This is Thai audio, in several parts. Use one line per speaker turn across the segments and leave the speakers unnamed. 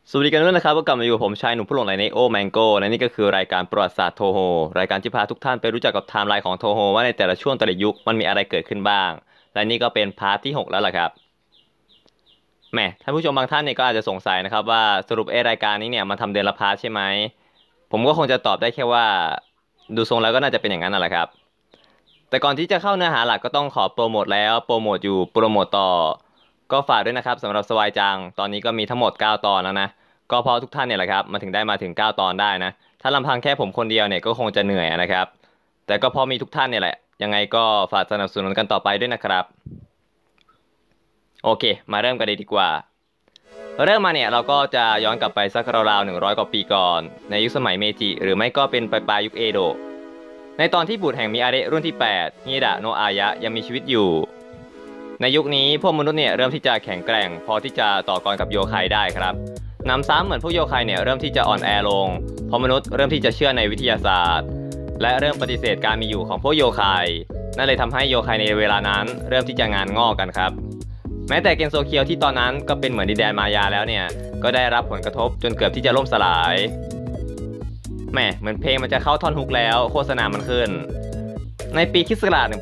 สวัสดีกันด้วยนะครับก็กลับมาอยู่กับผมชายหนุ่มผู้หลงใหลในโอแมงโกและนี่ก็คือรายการประวัติศาสตร์โทโฮรายการที่พาทุกท่านไปรู้จักกับไทม์ไลน์ของโทโฮว่าในแต่ละช่วงแต่ละยุคมันมีอะไรเกิดขึ้นบ้างและนี่ก็เป็นพาร์ทที่6แล้วล่ะครับแหมท่านผู้ชมบางท่านเนี่ยก็อาจจะสงสัยนะครับว่าสรุปรายการนี้เนี่ยมาทำเดือนละพาร์ทใช่ไหมผมก็คงจะตอบได้แค่ว่าดูทรงแล้วก็น่าจะเป็นอย่างนั้นนั่นแหละครับแต่ก่อนที่จะเข้าเนื้อหาหลักก็ต้องขอโปรโมทแล้วโปรโมทอยู่โปรโมทต่อก็ฝากด้วยนะครับสำหรับสวายจังตอนนี้ก็มีทั้งหมด9ตอนแล้วนะก็เพราะทุกท่านเนี่ยแหละครับมาถึง9ตอนได้นะถ้าลำพังแค่ผมคนเดียวเนี่ยก็คงจะเหนื่อยนะครับแต่ก็เพราะมีทุกท่านเนี่ยแหละยังไงก็ฝากสนับสนุนกันต่อไปด้วยนะครับโอเคมาเริ่มกันเลยดีกว่าเริ่มมาเนี่ยเราก็จะย้อนกลับไปสักราวๆ100 กว่าปีก่อนในยุคสมัยเมจิหรือไม่ก็เป็นปลายยุคเอโดะในตอนที่บุตรแห่งมิอาเระรุ่นที่8ฮิดะโนะอายะยังมีชีวิตอยู่ในยุคนี้พวกมนุษย์เนี่ยเริ่มที่จะแข็งแกร่งพอที่จะต่อกรกับโยไคได้ครับนำซ้ำเหมือนพวกโยไคเนี่ยเริ่มที่จะอ่อนแอลงเพราะมนุษย์เริ่มที่จะเชื่อในวิทยาศาสตร์และเริ่มปฏิเสธการมีอยู่ของพวกโยไคนั่นเลยทำให้โยไคในเวลานั้นเริ่มที่จะงานงอกกันครับแม้แต่เกนโซเคียวที่ตอนนั้นก็เป็นเหมือนดินแดนมายาแล้วเนี่ยก็ได้รับผลกระทบจนเกือบที่จะล่มสลายแหมเหมือนเพลงมันจะเข้าท่อนฮุกแล้วโฆษณามันขึ้นในปีค.ศ.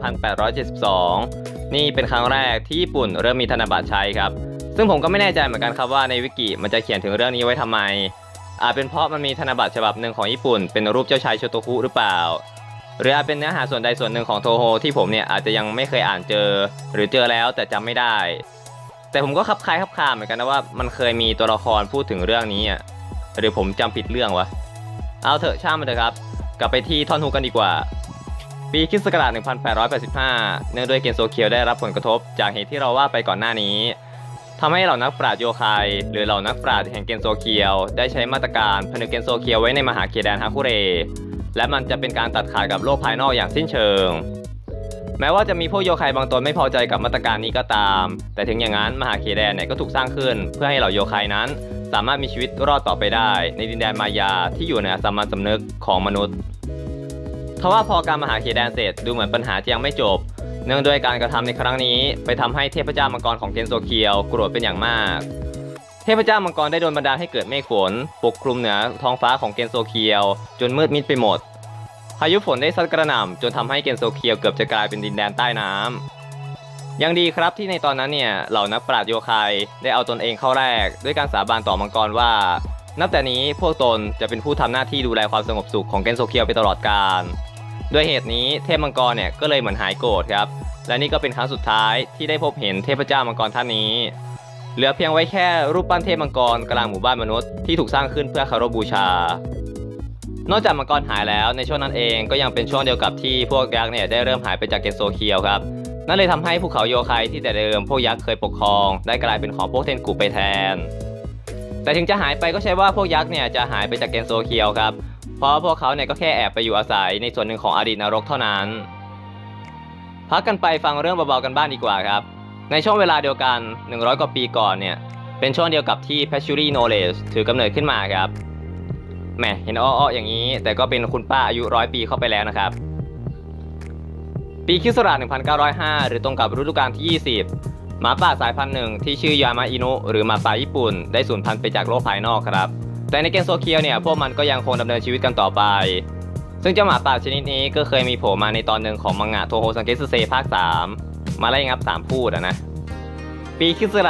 1872นี่เป็นครั้งแรกที่ญี่ปุ่นเริ่มมีธนบัตรใช้ครับซึ่งผมก็ไม่แน่ใจเหมือนกันครับว่าในวิกิมันจะเขียนถึงเรื่องนี้ไว้ทำไมอาจเป็นเพราะมันมีธนบัตรฉบับหนึ่งของญี่ปุ่นเป็นรูปเจ้าชายโชโตคุหรือเปล่าหรืออาจเป็นเนื้อหาส่วนใดส่วนหนึ่งของโทโฮที่ผมเนี่ยอาจจะยังไม่เคยอ่านเจอหรือเจอแล้วแต่จำไม่ได้แต่ผมก็คับคล้ายคับคาเหมือนกันนะว่ามันเคยมีตัวละครพูดถึงเรื่องนี้อ่ะหรือผมจำผิดเรื่องวะเอาเถอะช่างมันเถอะครับกลับไปที่ท่อนฮุกกันดีกว่าปีค.ศ. 1885เนื่องด้วยเกนโซเคียวได้รับผลกระทบจากเหตุที่เราว่าไปก่อนหน้านี้ทำให้เหล่านักปราชญ์โยไคหรือเหล่านักปราชญ์แห่งเกนโซเคียวได้ใช้มาตรการผนึกเกนโซเคียวไว้ในมหาเขตแดนฮาคุเรและมันจะเป็นการตัดขาดกับโลกภายนอกอย่างสิ้นเชิงแม้ว่าจะมีพวกโยไคบางตนไม่พอใจกับมาตรการนี้ก็ตามแต่ถึงอย่างนั้นมหาเขตแดนเนี่ยก็ถูกสร้างขึ้นเพื่อให้เหล่าโยไคนั้นสามารถมีชีวิตรอดต่อไปได้ในดินแดนมายาที่อยู่ในสามัญสำนึกของมนุษย์ทว่าพอการมหาเขตแดนเสร็จดูเหมือนปัญหาจะยังไม่จบเนื่องด้วยการกระทำในครั้งนี้ไปทำให้เทพเจ้ามังกรของเกนโซเคียวโกรธเป็นอย่างมากเทพเจ้ามังกรได้โดนบันดาลให้เกิดเมฆฝนปกคลุมเหนือท้องฟ้าของเกนโซเคียวจนมืดมิดไปหมดพายุฝนได้ซัดกระหน่ำจนทำให้เกนโซเคียวเกือบจะกลายเป็นดินแดนใต้น้ำยังดีครับที่ในตอนนั้นเนี่ยเหล่านักปราชญ์โยไคได้เอาตนเองเข้าแรกด้วยการสาบานต่อมังกรว่านับแต่นี้พวกตนจะเป็นผู้ทำหน้าที่ดูแลความสงบสุขของเกนโซเคียวไปตลอดกาลด้วยเหตุนี้เทพมังกรเนี่ยก็เลยเหมือนหายโกรธครับและนี่ก็เป็นครั้งสุดท้ายที่ได้พบเห็นเทพเจ้ามังกรท่านนี้เหลือเพียงไว้แค่รูปปั้นเทพมังกรกลางหมู่บ้านมนุษย์ที่ถูกสร้างขึ้นเพื่อเคารพบูชานอกจากมังกรหายแล้วในช่วงนั้นเองก็ยังเป็นช่วงเดียวกับที่พวกยักษ์เนี่ยได้เริ่มหายไปจากเกนโซเคียวครับนั่นเลยทำให้ภูเขาโยไคที่แต่เดิมพวกยักษ์เคยปกครองได้กลายเป็นของพวกเทนกุไปแทนแต่ถึงจะหายไปก็ใช่ว่าพวกยักษ์เนี่ยจะหายไปจากเกนโซเคียวครับเพราะพวกเขาเนี่ยก็แค่แอบไปอยู่อาศัยในส่วนหนึ่งของอดีตนรกเท่านั้นพักกันไปฟังเรื่องเบาๆกันบ้างดีกว่าครับในช่วงเวลาเดียวกัน100 กว่าปีก่อนเนี่ยเป็นช่วงเดียวกับที่ Patchouli Knowledge ถือกำเนิดขึ้นมาครับแหมเห็นอ้อๆอย่างนี้แต่ก็เป็นคุณป้าอายุ100 ปีเข้าไปแล้วนะครับปีค.ศ. 1905หรือตรงกับฤดูกาลที่20หมาป่าสายพันธุ์หนึ่งที่ชื่อยามาอินุหรือหมาป่าญี่ปุ่นได้สูญพันธุ์ไปจากโลกภายนอกครับแต่ในเกนโซเคียวเนี่ยพวกมันก็ยังคงดำเนินชีวิตกันต่อไปซึ่งเจ้าหมาป่าชนิดนี้ก็เคยมีโผล่มาในตอนหนึ่งของมังงะโทโฮซังเกสึเซภาค3มาไล่งับ3พูดนะปีค.ศ.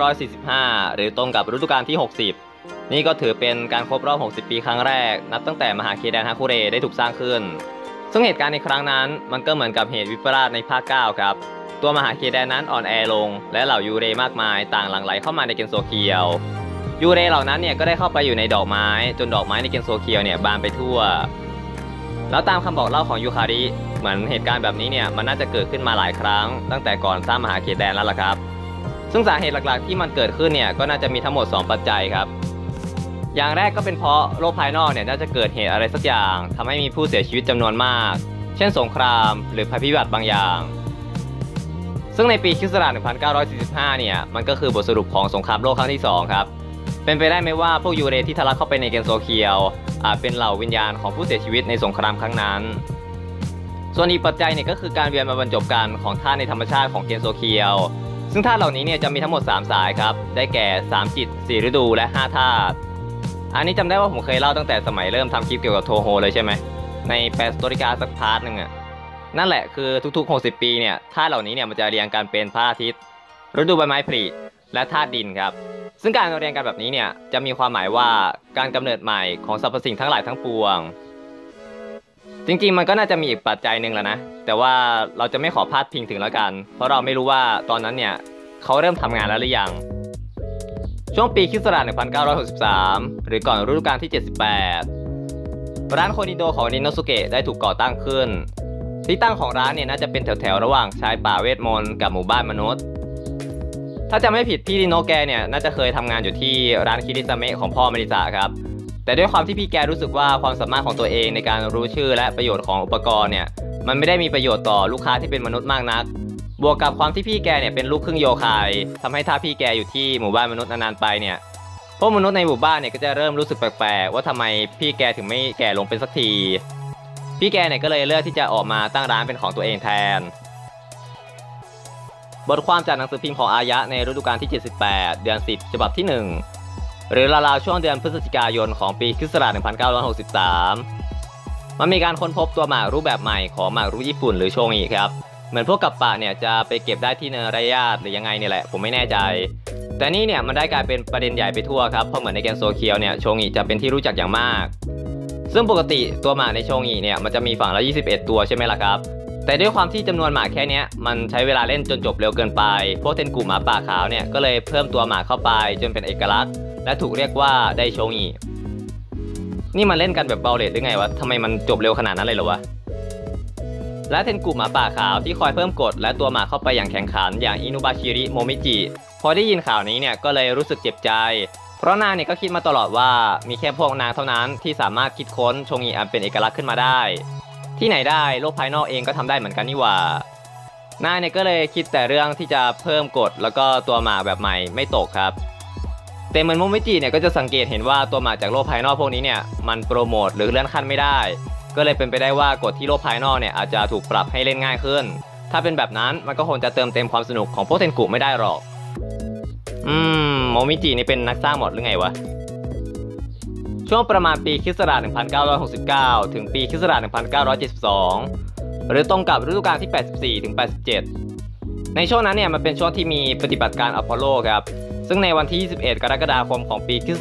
1945หรือตรงกับฤดูกาลที่60นี่ก็ถือเป็นการครบรอบ60 ปีครั้งแรกนับตั้งแต่มหาเขตแดนฮาคุเรได้ถูกสร้างขึ้นซึ่งเหตุการณ์ในครั้งนั้นมันก็เหมือนกับเหตุวิปลาสในภาค9ครับตัวมหาเขตแดนนั้นอ่อนแอลงและเหล่ายูเรมากมายต่างหลั่งไหลเข้ามาในเกนโซเคียวยูเรเหล่านั้นเนี่ยก็ได้เข้าไปอยู่ในดอกไม้จนดอกไม้ในเกนโซเคียวเนี่ยบานไปทั่วแล้วตามคำบอกเล่าของยูคาริเหมือนเหตุการณ์แบบนี้เนี่ยมันน่าจะเกิดขึ้นมาหลายครั้งตั้งแต่ก่อนสร้างมหาเขตแดนแล้วล่ะครับซึ่งสาเหตุหลักๆที่มันเกิดขึ้นเนี่ยก็น่าจะมีทั้งหมด2 ปัจจัยครับอย่างแรกก็เป็นเพราะโลกภายนอกเนี่ยน่าจะเกิดเหตุอะไรสักอย่างทำให้มีผู้เสียชีวิตจำนวนมากเช่นสงครามหรือภัยพิบัติบางอย่างซึ่งในปีค.ศ. 1945เนี่ยมันก็คือบทสรุปของสงครามโลกครั้งที่2ครับเป็นไปได้ไหมว่าพวกยูเรที่ทะลักเข้าไปในเกนโซเคียวอาจเป็นเหล่าวิญญาณของผู้เสียชีวิตในสงครามครั้งนั้นส่วนอีกปัจจัยเนี่ยก็คือการเวียนมาบรรจบกันของธาตุในธรรมชาติของเกนโซเคียวซึ่งธาตุเหล่านี้เนี่ยจะมีทั้งหมด3สายครับได้แก่3จิต4ฤดูและ5ธาตุอันนี้จำได้ว่าผมเคยเล่าตั้งแต่สมัยเริ่มทำคลิปเกี่ยวกับโทโฮเลยใช่ไหมในแปลสโตริกาสักพาร์ทหนึ่งอะนั่นแหละคือทุกๆ60ปีเนี่ยธาตุเหล่านี้เนี่ยมันจะเรียงกันเป็นพระอาทิตย์ฤดูใบไม้ผลิและธาตุดินครับซึ่งการเรียงกันแบบนี้เนี่ยจะมีความหมายว่าการกำเนิดใหม่ของสรรพสิ่งทั้งหลายทั้งปวงจริงๆมันก็น่าจะมีอีกปัจจัยหนึ่งแหละนะแต่ว่าเราจะไม่ขอพาดพิงถึงแล้วกันเพราะเราไม่รู้ว่าตอนนั้นเนี่ยเขาเริ่มทำงานแล้วหรือยังช่วงปีค.ศ. 1963หรือก่อนฤดูกาลที่78ร้านโคนิโดของรินโนสุเกะได้ถูกก่อตั้งขึ้นที่ตั้งของร้านเนี่ยน่าจะเป็นแถวๆระหว่างชายป่าเวทมนต์กับหมู่บ้านมนุษย์ถ้าจะไม่ผิดพี่รินโนแกเนี่ยน่าจะเคยทำงานอยู่ที่ร้านคิริซาเมะของพ่อมาริซะครับแต่ด้วยความที่พี่แกรู้สึกว่าความสามารถของตัวเองในการรู้ชื่อและประโยชน์ของอุปกรณ์เนี่ยมันไม่ได้มีประโยชน์ต่อลูกค้าที่เป็นมนุษย์มากนักบวกกับความที่พี่แกเนี่ยเป็นลูกครึ่งโยคายทำให้ถ้าพี่แกอยู่ที่หมู่บ้านมนุษย์นานๆไปเนี่ยพวกมนุษย์ในหมู่บ้านเนี่ยก็จะเริ่มรู้สึกแปลกๆว่าทำไมพี่แกถึงไม่แก่ลงเป็นสักทีพี่แกเนี่ยก็เลยเลือกที่จะออกมาตั้งร้านเป็นของตัวเองแทนบทความจากหนังสือพิมพ์ของอายะในฤดูกาลที่78เดือน10ฉบับที่1หรือราวๆช่วงเดือนพฤศจิกายนของปีค.ศ. 1963มันมีการค้นพบตัวหมากรูปแบบใหม่ของหมากรุกญี่ปุ่นหรือโชงิครับเหมือนพวกกับปะเนี่ยจะไปเก็บได้ที่เนรยาทหรือยังไงเนี่ยแหละผมไม่แน่ใจแต่นี่เนี่ยมันได้กลายเป็นประเด็นใหญ่ไปทั่วครับเพราะเหมือนในเกมโซเคียวเนี่ยโชงิจะเป็นที่รู้จักอย่างมากซึ่งปกติตัวหมากในโชงิเนี่ยมันจะมีฝั่งละ21ตัวใช่ไหมล่ะครับแต่ด้วยความที่จำนวนหมากแค่นี้มันใช้เวลาเล่นจนจบเร็วเกินไปพวกเทนกุหมาป่าขาวเนี่ยก็เลยเพิ่มตัวหมากเข้าไปจนเป็นเอกลักษณ์และถูกเรียกว่าไดโชงินี่มันเล่นกันแบบเบาเลทหรือไงวะทำไมมันจบเร็วขนาดนั้นเลยเหรอวะและเทนกุหมาป่าขาวที่คอยเพิ่มกฎและตัวหมากเข้าไปอย่างแข่งขันอย่างอินุบาชิริโมมิจิพอได้ยินข่าวนี้เนี่ยก็เลยรู้สึกเจ็บใจเพราะนางเนี่ยก็คิดมาตลอดว่ามีแค่พวกนางเท่านั้นที่สามารถคิดค้นโชงิอันเป็นเอกลักษณ์ขึ้นมาได้ที่ไหนได้โลกภายนอกเองก็ทำได้เหมือนกันนี่หว่านายเนี่ยก็เลยคิดแต่เรื่องที่จะเพิ่มกฎแล้วก็ตัวหมากแบบใหม่ไม่ตกครับแต่เหมือนโมมิจิเนี่ยก็จะสังเกตเห็นว่าตัวหมากจากโลกภายนอกพวกนี้เนี่ยมันโปรโมทหรือเลื่อนขั้นไม่ได้ก็เลยเป็นไปได้ว่ากฎที่โลกภายนอกเนี่ยอาจจะถูกปรับให้เล่นง่ายขึ้นถ้าเป็นแบบนั้นมันก็คงจะเติมเต็มความสนุกของพวกเทนกุไม่ได้หรอกโมมิจินี่เป็นนักสร้างมอดหรือไงวะช่วงประมาณปีค.ศ. 1969ถึงปีค.ศ. 1972หรือตรงกับฤดูกาลที่84ถึง87ในช่วงนั้นเนี่ยมันเป็นช่วงที่มีปฏิบัติการอพอลโลครับซึ่งในวันที่21กรกฎาคมของปีค.ศ.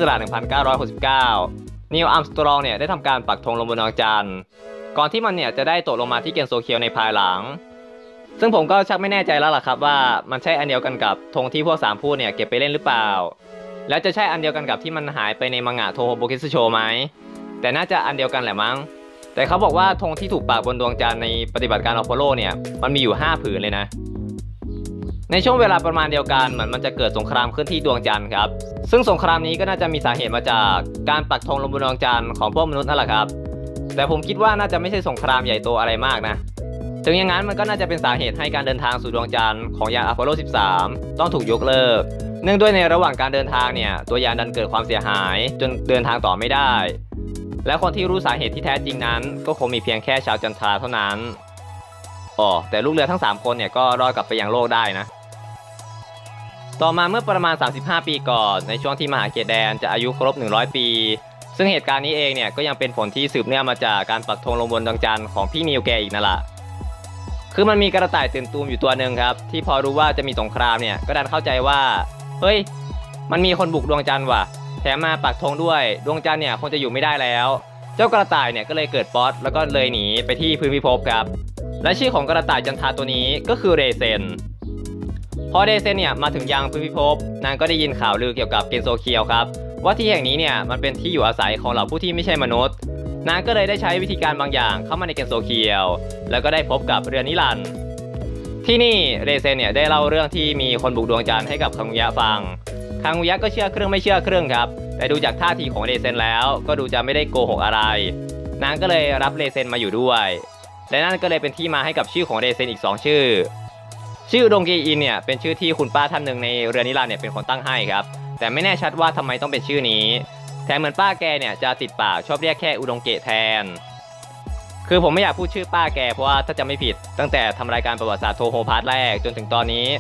1969นีล อาร์มสตรองเนี่ยได้ทำการปักธงลงบนดวงจันทร์ก่อนที่มันเนี่ยจะได้ตกลงมาที่เกนโซเคียวในภายหลังซึ่งผมก็ชักไม่แน่ใจแล้วล่ะครับว่ามันใช่อันเดียวกันกับธงที่พวก3ผู้เนี่ยเก็บไปเล่นหรือเปล่าแล้วจะใช่อันเดียวกันกับที่มันหายไปในมังงะโทโฮโบคิสึโชไหมแต่น่าจะอันเดียวกันแหละมั้งแต่เขาบอกว่าธงที่ถูกปักบนดวงจันทร์ในปฏิบัติการอพอลโลเนี่ยมันมีอยู่5ผืนเลยนะในช่วงเวลาประมาณเดียวกันเหมือนมันจะเกิดสงครามขึ้นที่ดวงจันทร์ครับซึ่งสงครามนี้ก็น่าจะมีสาเหตุมาจากการปักธงลงบนดวงจันทร์ของพวกมนุษย์นั่นแหละครับแต่ผมคิดว่าน่าจะไม่ใช่สงครามใหญ่โตอะไรมากนะถึงอย่างนั้นมันก็น่าจะเป็นสาเหตุให้การเดินทางสู่ดวงจันทร์ของยานอพอลโล 13ต้องถูกยกเลิกเนื่องด้วยในระหว่างการเดินทางเนี่ยตัวยานดันเกิดความเสียหายจนเดินทางต่อไม่ได้และคนที่รู้สาเหตุที่แท้จริงนั้นก็คงมีเพียงแค่ชาวจันทราเท่านั้นแต่ลูกเรือทั้ง3คนเนี่ยก็รอดกลับไปยังโลกได้นะต่อมาเมื่อประมาณ35ปีก่อนในช่วงที่มหาเขตแดนจะอายุครบ100ปีซึ่งเหตุการณ์นี้เองเนี่ยก็ยังเป็นผลที่สืบเนื่องมาจากการปักธงลงบนดวงจันทร์ของพี่นิวแกอีกนั่นแหละคือมันมีกระต่ายตื่นตูมอยู่ตัวหนึ่งครับที่พอรู้ว่าจะมีสงครามเนี่ยก็ดันเข้าใจว่าเฮ้ยมันมีคนบุกดวงจันทร์ว่ะแถมมาปักธงด้วยดวงจันทร์เนี่ยคงจะอยู่ไม่ได้แล้วเจ้ากระต่ายเนี่ยก็เลยเกิดป๊อตแล้วก็เลยหนีไปที่พื้นพิภพครับและชื่อของกระต่ายจันทราตัวนี้ก็คือเรเซนพอเรเซนเนี่ยมาถึงยังพื้นพิภพนางก็ได้ยินข่าวลือเกี่ยวกับเกนโซเคียวครับว่าที่แห่งนี้เนี่ยมันเป็นที่อยู่อาศัยของเหล่าผู้ที่ไม่ใช่มนุษย์นางก็เลยได้ใช้วิธีการบางอย่างเข้ามาในเกนโซเคียวแล้วก็ได้พบกับเรือนิรันดร์ที่นี่เรเซนเนี่ยได้เล่าเรื่องที่มีคนบุกดวงจันทร์ให้กับคังุยะฟังคังุยะก็เชื่อครึ่งไม่เชื่อครึ่งครับแต่ดูจากท่าทีของเรเซนแล้วก็ดูจะไม่ได้โกหกอะไรนางก็เลยรับเรเซนมาอยู่ด้วยและนั่นก็เลยเป็นที่มาให้กับชื่อของเรเซนอีก2ชื่อดงกีอินเนี่ยเป็นชื่อที่คุณป้าท่านหนึ่งในเรือนิรันดร์เนี่ยเป็นคนตั้งให้ครับแต่ไม่แน่ชัดว่าทำไมต้องเป็นชื่อนี้แถมเหมือนป้าแกเนี่ยจะติดปากชอบเรียกแค่อุดงเกะแทนคือผมไม่อยากพูดชื่อป้าแกเพราะว่าถ้าจะไม่ผิดตั้งแต่ทำรายการประวัติศาสตร์โทโฮพาร์ทแรกจนถึงตอนนี้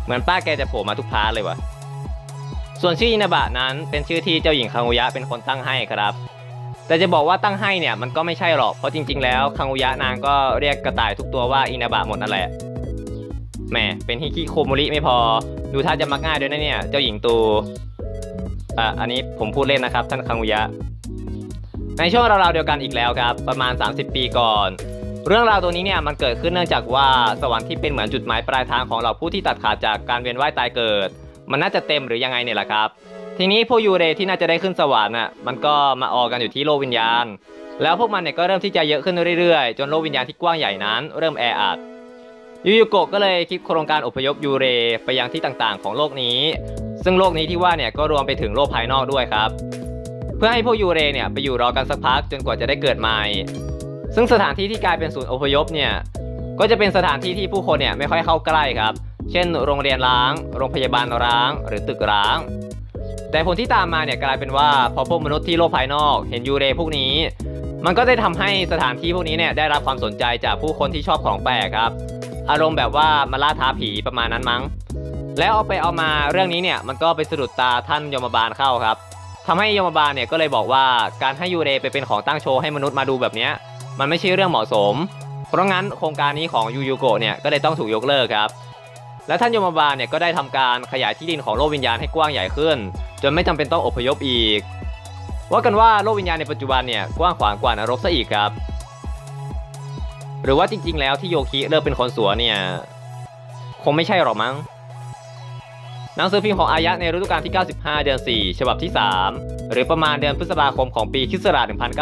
เหมือนป้าแกจะโผล่มาทุกพาร์ทเลยวะส่วนชื่ออินาบะนั้นเป็นชื่อที่เจ้าหญิงคังอุยะเป็นคนตั้งให้ครับแต่จะบอกว่าตั้งให้เนี่ยมันก็ไม่ใช่หรอกเพราะจริงๆแล้วคังอุยะนางก็เรียกกระต่ายทุกตัวว่าอินาบะหมดนั่นแหละแหมเป็นฮิคิโคโมริไม่พอดูท่าจะมักง่ายด้วยนะเนี่ยเจ้าหญิงตูอันนี้ผมพูดเล่นนะครับท่านคังอุยะในช่วงราวๆเดียวกันอีกแล้วครับประมาณ30 ปีก่อนเรื่องราวตัวนี้เนี่ยมันเกิดขึ้นเนื่องจากว่าสวรรค์ที่เป็นเหมือนจุดหมายปลายทางของเราผู้ที่ตัดขาดจากการเวียนว่ายตายเกิดมันน่าจะเต็มหรือยังไงเนี่ยแหละครับทีนี้พวกยูเรที่น่าจะได้ขึ้นสวรรค์มันก็มาออกันอยู่ที่โลกวิญญาณแล้วพวกมันเนี่ยก็เริ่มที่จะเยอะขึ้นเรื่อยๆจนโลกวิญญาณที่กว้างใหญ่นั้นเริ่มแออัดยูโกะก็เลยคิดโครงการอพยพยูเรไปยังที่ต่างๆของโลกนี้ซึ่งโลกนี้ที่ว่าเนี่ยก็รวมไปถึงโลกภายนอกด้วยครับเพื่อให้พวกยูเรเนี่ยไปอยู่รอกันสักพักจนกว่าจะได้เกิดใหม่ซึ่งสถานที่ที่กลายเป็นศูนย์อพยพเนี่ยก็จะเป็นสถานที่ที่ผู้คนเนี่ยไม่ค่อยเข้าใกล้ครับเช่นโรงเรียนร้างโรงพยาบาลร้างหรือตึกร้างแต่ผลที่ตามมาเนี่ยกลายเป็นว่าพอพวกมนุษย์ที่โลกภายนอกเห็นยูเรพวกนี้มันก็ได้ทำให้สถานที่พวกนี้เนี่ยได้รับความสนใจจากผู้คนที่ชอบของแปลกครับอารมณ์แบบว่ามาล่าท้าผีประมาณนั้นมั้งแล้วเอาไปเอามาเรื่องนี้เนี่ยมันก็ไปสะดุดตาท่านยมบาลเข้าครับทำให้ยมบาลเนี่ยก็เลยบอกว่าการให้ยูเรไปเป็นของตั้งโชว์ให้มนุษย์มาดูแบบนี้มันไม่ใช่เรื่องเหมาะสมเพราะงั้นโครงการนี้ของยูโกะเนี่ยก็เลยต้องถูกยกเลิกครับและท่านยมบาลเนี่ยก็ได้ทำการขยายที่ดินของโลกวิญญาณให้กว้างใหญ่ขึ้นจนไม่จำเป็นต้องอพยพอีกว่ากันว่าโลกวิญญาณในปัจจุบันเนี่ยกว้างขวางกว่านรกซะอีกครับหรือว่าจริงๆแล้วที่โยคิเริ่มเป็นคนสัวเนี่ยคงไม่ใช่หรอกมั้งหนังสือพิมพ์ของอายะในฤดูกาลที่95เดือน4ฉบับที่3หรือประมาณเดือนพฤษภาคมของปีค.ศ.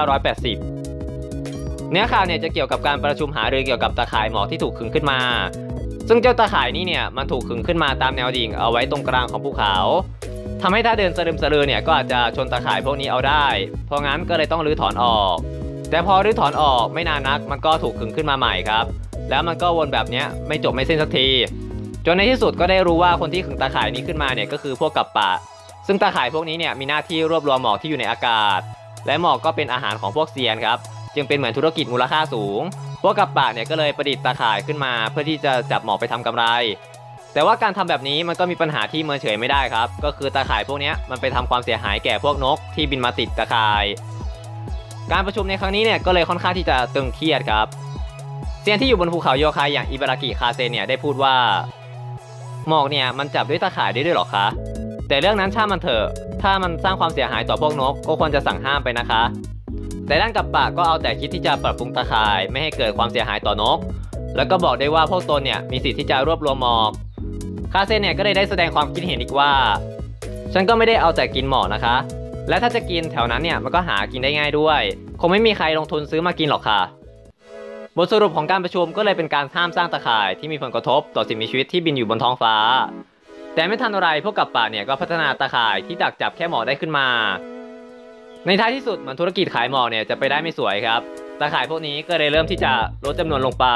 1980เนื้อข่าวเนี่ยจะเกี่ยวกับการประชุมหารือเกี่ยวกับตาข่ายหมอกที่ถูกขึงขึ้นมาซึ่งเจ้าตาข่ายนี้เนี่ยมันถูกขึงขึ้นมาตามแนวดิ่งเอาไว้ตรงกลางของภูเขาทำให้ถ้าเดินสลืมสลือเนี่ยก็อาจจะชนตาข่ายพวกนี้เอาได้เพราะงั้นก็เลยต้องรื้อถอนออกแต่พอรื้อถอนออกไม่นานนักมันก็ถูกขึงขึ้นมาใหม่ครับแล้วมันก็วนแบบนี้ไม่จบไม่สิ้นสักทีจนในที่สุดก็ได้รู้ว่าคนที่ขึงตาข่ายนี้ขึ้นมาเนี่ยก็คือพวกกัปปะซึ่งตาข่ายพวกนี้เนี่ยมีหน้าที่รวบรวมหมอกที่อยู่ในอากาศและหมอกก็เป็นอาหารของพวกเซียนครับจึงเป็นเหมือนธุรกิจมูลค่าสูงพวกกัปปะเนี่ยก็เลยประดิษฐ์ตาข่ายขึ้นมาเพื่อที่จะจับหมอกไปทำกำไรแต่ว่าการทำแบบนี้มันก็มีปัญหาที่เมินเฉยไม่ได้ครับก็คือตาข่ายพวกนี้มันไปทำความเสียหายแก่พวกนกที่บินมาติดตาข่ายการประชุมในครั้งนี้เนี่ยก็เลยค่อนข้างที่จะตึงเครียดครับเซียนที่อยู่บนภูเขาโยคายอย่างอิบารากิคาเซนเนี่ยได้พูดว่าหมอกเนี่ยมันจับด้วยตาข่ายได้ด้วยหรอคะแต่เรื่องนั้นช่างมันเถอะถ้ามันสร้างความเสียหายต่อพวกนกก็ควรจะสั่งห้ามไปนะคะแต่ด้านกัปปะก็เอาแต่คิดที่จะปรับปรุงตาข่ายไม่ให้เกิดความเสียหายต่อนกแล้วก็บอกได้ว่าพวกตนเนี่ยมีสิทธิ์ที่จะรวบรวมหมอกคาเซนเนี่ยก็ได้แสดงความคิดเห็นอีกว่าฉันก็ไม่ได้เอาแต่กินหมอกนะคะและถ้าจะกินแถวนั้นเนี่ยมันก็หากินได้ง่ายด้วยคงไม่มีใครลงทุนซื้อมากินหรอกค่ะบทสรุปของการประชุมก็เลยเป็นการห้ามสร้างตาข่ายที่มีผลกระทบต่อสิ่งมีชีวิตที่บินอยู่บนท้องฟ้าแต่ไม่ทันไรพวกกัปปะเนี่ยก็พัฒนาตาข่ายที่ดักจับแค่หมอกได้ขึ้นมาในท้ายที่สุดเหมือนธุรกิจขายหมอกเนี่ยจะไปได้ไม่สวยครับตาข่ายพวกนี้ก็เลยเริ่มที่จะลดจำนวนลงไป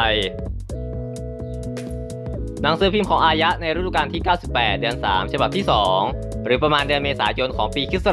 หนังสือพิมพ์ของอายะในฤดูกาลที่98เดือน3ฉบับที่2หรือประมาณเดือนเมษายนของปีค.ศ.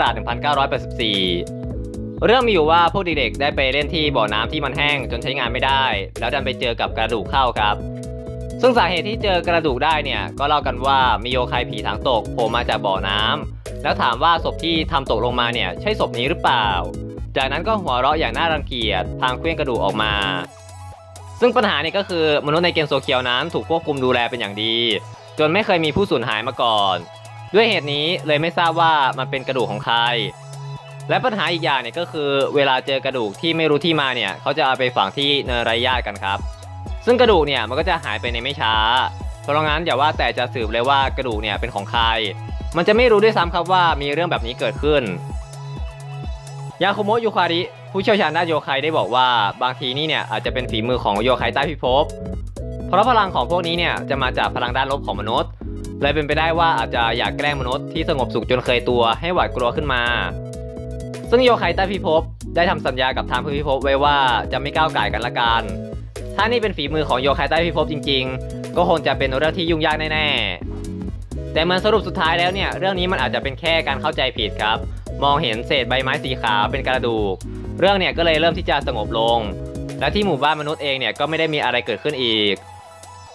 1984เรื่องมีอยู่ว่าพวกเด็กๆได้ไปเล่นที่บ่อน้ำที่มันแห้งจนใช้งานไม่ได้แล้วดันไปเจอกับกระดูกเข้าครับซึ่งสาเหตุที่เจอกระดูกได้เนี่ยก็เล่ากันว่ามีโยคายผีถังตกโผล่มาจากบ่อน้ำแล้วถามว่าศพที่ทำตกลงมาเนี่ยใช่ศพนี้หรือเปล่าจากนั้นก็หัวเราะอย่างน่ารังเกียจพางเคลื่อนกระดูกออกมาซึ่งปัญหาเนี่ยก็คือมนุษย์ในเกมโซเคียวนั้นถูกควบคุมดูแลเป็นอย่างดีจนไม่เคยมีผู้สูญหายมาก่อนด้วยเหตุนี้เลยไม่ทราบว่ามันเป็นกระดูกของใครและปัญหาอีกอย่างเนี่ยก็คือเวลาเจอกระดูกที่ไม่รู้ที่มาเนี่ยเขาจะเอาไปฝังที่เนินไร้ญาติกันครับซึ่งกระดูกเนี่ยมันก็จะหายไปในไม่ช้าเพราะงั้นอย่าว่าแต่จะสืบเลยว่ากระดูกเนี่ยเป็นของใครมันจะไม่รู้ด้วยซ้ำครับว่ามีเรื่องแบบนี้เกิดขึ้นยาคุโมะยูคาริผู้เชี่ยวชาญด้านโยคายได้บอกว่าบางทีนี่เนี่ยอาจจะเป็นฝีมือของโยคายใต้พิภพเพราะพลังของพวกนี้เนี่ยจะมาจากพลังด้านลบของมนุษย์เลยเป็นไปได้ว่าอาจจะอยากแกล้งมนุษย์ที่สงบสุขจนเคยตัวให้หวาดกลัวขึ้นมาซึ่งโยคายใต้พิภพได้ทำสัญญากับทางพิภพไว้ว่าจะไม่ก้าวก่ายกันละกันถ้านี่เป็นฝีมือของโยคายใต้พิภพจริงๆก็คงจะเป็นเรื่องที่ยุ่งยากแน่ๆแต่เหมือนสรุปสุดท้ายแล้วเนี่ยเรื่องนี้มันอาจจะเป็นแค่การเข้าใจผิดครับมองเห็นเศษใบไม้สีขาวเป็นกระดูกเรื่องเนี่ยก็เลยเริ่มที่จะสงบลงและที่หมู่บ้านมนุษย์เองเนี่ยก็ไม่ได้มีอะไรเกิดขึ้นอีก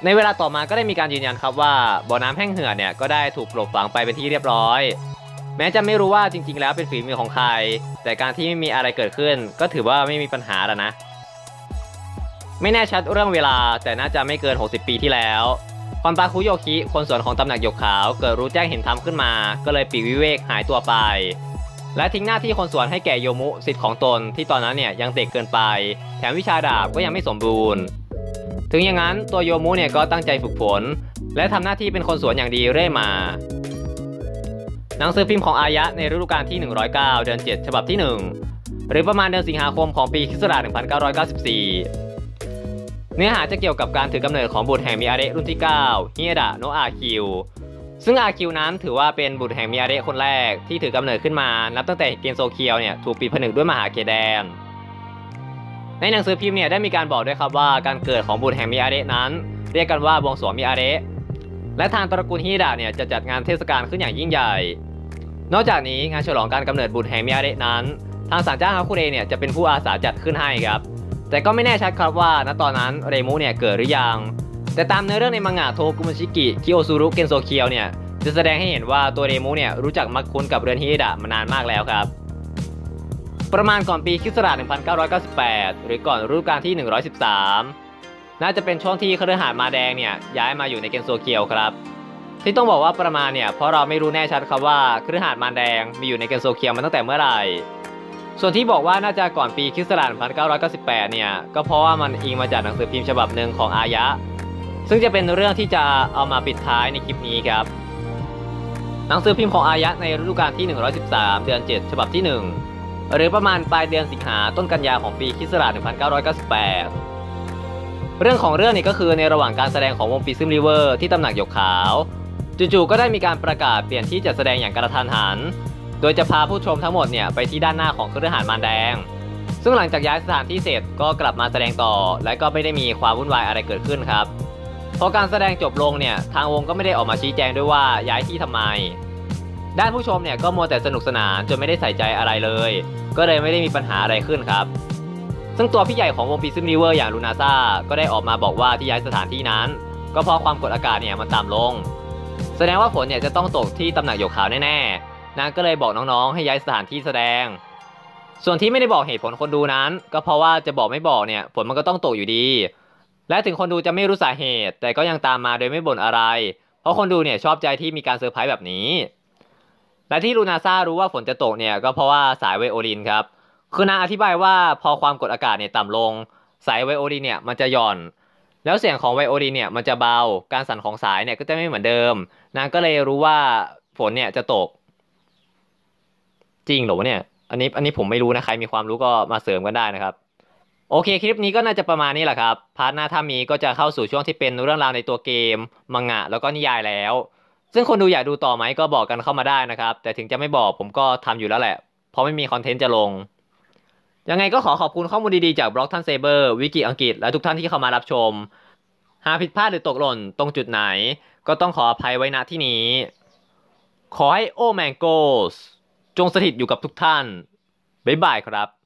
ในเวลาต่อมาก็ได้มีการยืนยันครับว่าบ่อน้ำแห้งเหือดเนี่ยก็ได้ถูกกลบฝังไปเป็นที่เรียบร้อยแม้จะไม่รู้ว่าจริงๆแล้วเป็นฝีมือของใครแต่การที่ไม่มีอะไรเกิดขึ้นก็ถือว่าไม่มีปัญหาแล้วนะไม่แน่ชัดเรื่องเวลาแต่น่าจะไม่เกิน60ปีที่แล้วคอนตาคุโยคิคนสวนของตำหนักหยกขาวเกิดรู้แจ้งเห็นธรรมขึ้นมาก็เลยปลีกวิเวกหายตัวไปและทิ้งหน้าที่คนสวนให้แก่โยมุศิษย์ของตนที่ตอนนั้นเนี่ยยังเด็กเกินไปแถมวิชาดาบก็ยังไม่สมบูรณ์ถึงอย่างนั้นตัวโยมุเนี่ยก็ตั้งใจฝึกฝนและทำหน้าที่เป็นคนสวนอย่างดีเรื่อยมาหนังสือพิมพ์ของอายะในฤดูกาลที่109เดือน7ฉบับที่1หรือประมาณเดือนสิงหาคมของปีค.ศ. 1994เนื้อหาจะเกี่ยวกับการถือกำเนิดของบุตรแห่งมิอาเระรุ่นที่9ฮิเอดะโนะอาคิวซึ่งอาคิวนั้นถือว่าเป็นบุตรแห่งมิอาเระคนแรกที่ถือกำเนิดขึ้นมานับตั้งแต่เกนโซเคียวเนี่ยถูกปิดผนึกด้วยมหาเขตแดนในหนังสือพิมพ์เนี่ยได้มีการบอกด้วยครับว่าการเกิดของบุตรแห่งมิอาเระนั้นเรียกกันว่าบวงสรวงมิอาเระและทางตระกูลฮิเอดะเนี่ยจะจัดงานเทศกาลขึ้นอย่างยิ่งใหญ่นอกจากนี้งานฉลองการกำเนิดบุตรแห่งมิอาเระนั้นทางศาลเจ้าฮาคุเรเนี่ยจะเป็นผู้อาสาจัดขึ้นให้ครับแต่ก็ไม่แน่ชัดครับว่าณตอนนั้นเรมุเนี่ยเกิดหรือยังแต่ตามเนื้อเรื่องในมังงะโทกุมุชิกิคิโอซูรุเกนโซเคียวเนี่ยจะแสดงให้เห็นว่าตัวเรมุเนี่ยรู้จักมักคุ้นกับเรือนฮิเอดะมานานมากแล้วครับประมาณก่อนปีค.ศ. 1998หรือก่อนฤดูกาลที่113น่าจะเป็นช่วงที่คฤหาสน์มาแดงเนี่ยย้ายมาอยู่ในเกนโซเคียวครับที่ต้องบอกว่าประมาณเนี่ยเพราะเราไม่รู้แน่ชัดครับว่าคฤหาสน์มาแดงมีอยู่ในเกนโซเคียวมาตั้งแต่เมื่อไหร่ส่วนที่บอกว่าน่าจะก่อนปีค.ศ. 1998เนี่ยก็เพราะว่ามันอิงมาจากหนังสือพิมพ์ฉบับหนึ่งของอายะซึ่งจะเป็นเรื่องที่จะเอามาปิดท้ายในคลิปนี้ครับหนังสือพิมพ์ของอายะในฤดูกาลที่113เดือน7ฉบับที่1หรือประมาณปลายเดือนสิงหาต้นกันยาของปีค.ศ. 1998เรื่องของเรื่องนี่ก็คือในระหว่างการแสดงของวงปิซึมริเวอร์ที่ตำหนักหยกขาวจู่ๆก็ได้มีการประกาศเปลี่ยนที่จัดแสดงอย่างกระทันหันโดยจะพาผู้ชมทั้งหมดเนี่ยไปที่ด้านหน้าของคฤหาสน์มารแดงซึ่งหลังจากย้ายสถานที่เสร็จก็กลับมาแสดงต่อและก็ไม่ได้มีความวุ่นวายอะไรเกิดขึ้นครับพอการแสดงจบลงเนี่ยทางวงก็ไม่ได้ออกมาชี้แจงด้วยว่าย้ายที่ทำไมด้านผู้ชมเนี่ยก็มัวแต่สนุกสนานจนไม่ได้ใส่ใจอะไรเลยก็เลยไม่ได้มีปัญหาอะไรขึ้นครับซึ่งตัวพี่ใหญ่ของวงปิซึมริเวอร์อย่างลูนาซ่าก็ได้ออกมาบอกว่าที่ย้ายสถานที่นั้นก็เพราะความกดอากาศเนี่ยมันต่ำลงแสดงว่าฝนเนี่ยจะต้องตกที่ตำหนักหยกขาวแน่ๆนางก็เลยบอกน้องๆให้ย้ายสถานที่แสดงส่วนที่ไม่ได้บอกเหตุผลคนดูนั้นก็เพราะว่าจะบอกไม่บอกเนี่ยฝนมันก็ต้องตกอยู่ดีและถึงคนดูจะไม่รู้สาเหตุแต่ก็ยังตามมาโดยไม่บ่นอะไรเพราะคนดูเนี่ยชอบใจที่มีการเซอร์ไพรส์แบบนี้และที่ลูนาซ่ารู้ว่าฝนจะตกเนี่ยก็เพราะว่าสายไวโอลินครับคือนางอธิบายว่าพอความกดอากาศเนี่ยต่ำลงสายไวโอลินเนี่ยมันจะหย่อนแล้วเสียงของไวโอลินเนี่ยมันจะเบาการสั่นของสายเนี่ยก็จะไม่เหมือนเดิมนางก็เลยรู้ว่าฝนเนี่ยจะตกจริงเหรอเนี่ยอันนี้ผมไม่รู้นะใครมีความรู้ก็มาเสริมกันได้นะครับโอเคคลิปนี้ก็น่าจะประมาณนี้แหละครับพาร์ทหน้าถ้ามีก็จะเข้าสู่ช่วงที่เป็นเรื่องราวในตัวเกมมังงะแล้วก็นิยายแล้วซึ่งคนดูอยากดูต่อไหมก็บอกกันเข้ามาได้นะครับแต่ถึงจะไม่บอกผมก็ทำอยู่แล้วแหละเพราะไม่มีคอนเทนต์จะลงยังไงก็ขอขอบคุณข้อมูลดีๆจากบล็อกท่านเซเบอร์วิกิอังกฤษและทุกท่านที่เข้ามารับชมหากผิดพลาดหรือตกหล่นตรงจุดไหนก็ต้องขออภัยไว้ณที่นี้ขอให้โอแมงโกสจงสถิตอยู่กับทุกท่านบ๊ายบายครับ